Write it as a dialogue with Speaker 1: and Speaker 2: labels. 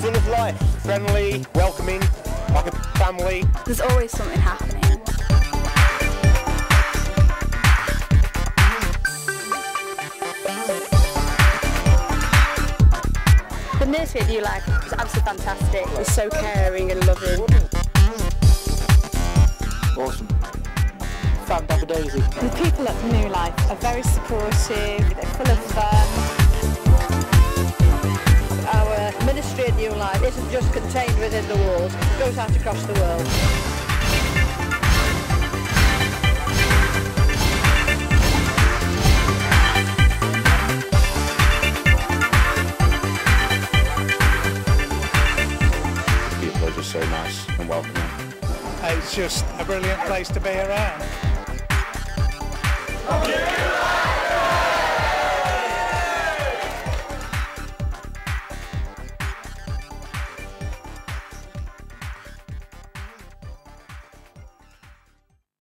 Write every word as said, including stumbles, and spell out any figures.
Speaker 1: full of life, friendly, welcoming, like a family.
Speaker 2: There's always something happening. The nursery at New Life was absolutely fantastic. It was so caring and loving.
Speaker 1: Awesome. Fan-dabba-daisy.
Speaker 3: The people at New Life are very supportive, they're full of fun.
Speaker 4: Our ministry at New Life isn't just contained within the walls, it goes out across the world.
Speaker 1: People are just so nice and welcoming.
Speaker 5: It's just a brilliant place to be around.